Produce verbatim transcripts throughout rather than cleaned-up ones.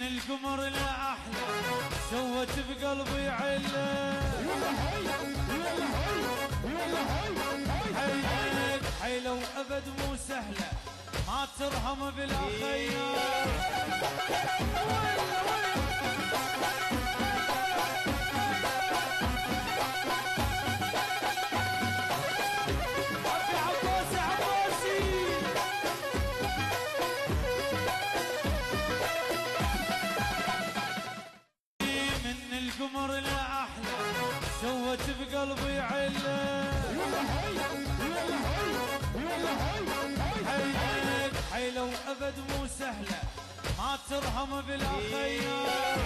القمر لأحلى سوت بقلبي عله. حيلك حيلة وأبد مو سهلة ما ترهم بلا خيار. القمر لأحلى سوت بقلبي عله. حيلك حيلة وأبد مو سهلة ما ترهم بلا خيار.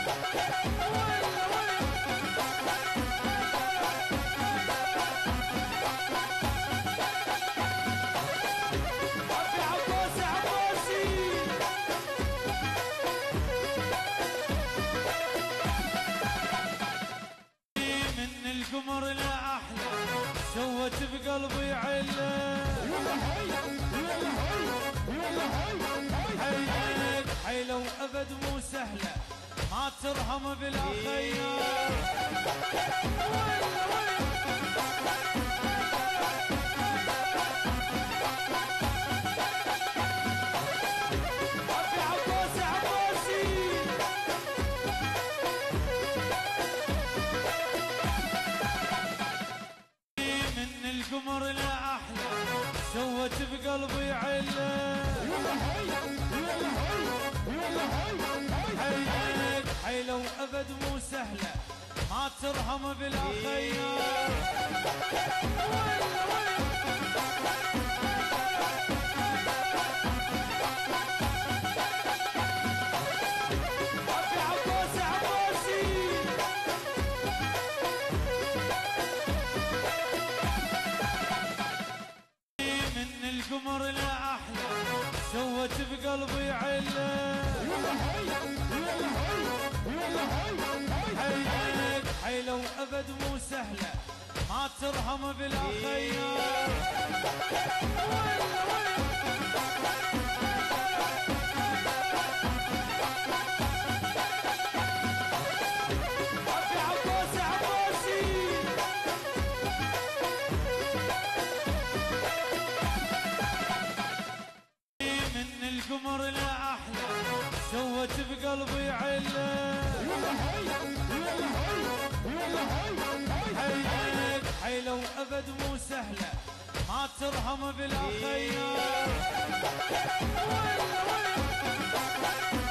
القمر لأحلى سوت بقلبي عله. حيلك حيلة وأبد مو سهلة ما ترهم بلا خيار. القمر لأحلى سوت بقلبي عله. حيلك حيلة وأبد مو سهلة ما ترهم بلا خيار. القمر لأحلى سوت بقلبي عله. حيلك حيلة وأبد مو سهلة ما ترهم بلا خيار. القمر لأحلى سوت بقلبي عله. حيلك حيلة وأبد مو سهلة ما ترهم بلا خيار.